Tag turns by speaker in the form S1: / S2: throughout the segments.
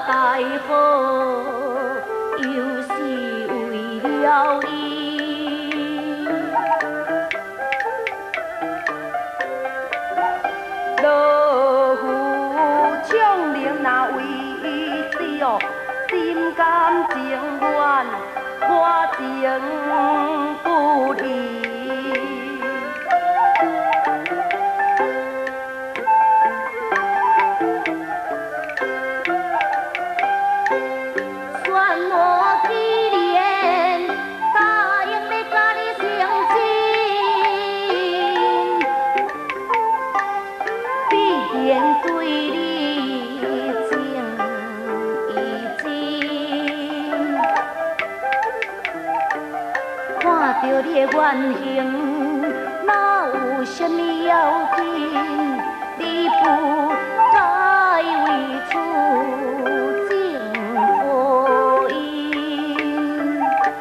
S1: 大好，又是为了伊。老夫将灵那为伊死哦，心甘情愿，我情不离。 看到你的原形，哪有什么要紧？你不该为此情破因。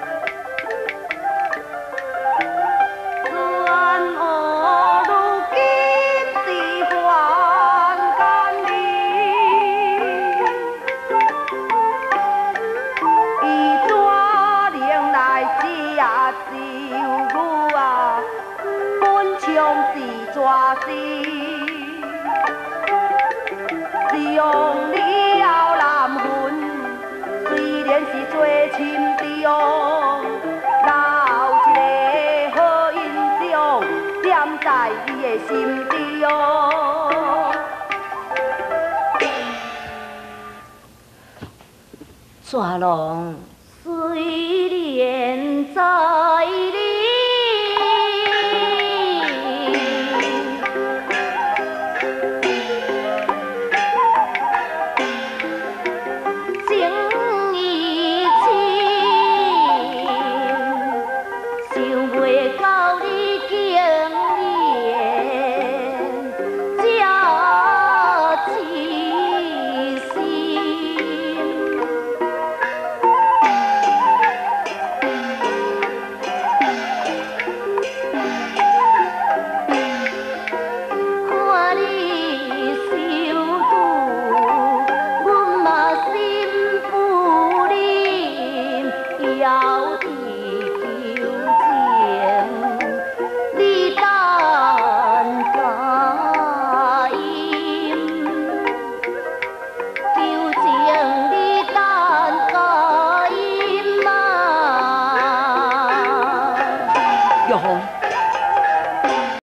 S1: 冤何如今是还间里？伊怎能来接受我啊？本枪是蛇死。 是用你后男魂，虽然是做亲中，哪有一个好印象点在伊的心中？蛇龙虽然在你。 小红。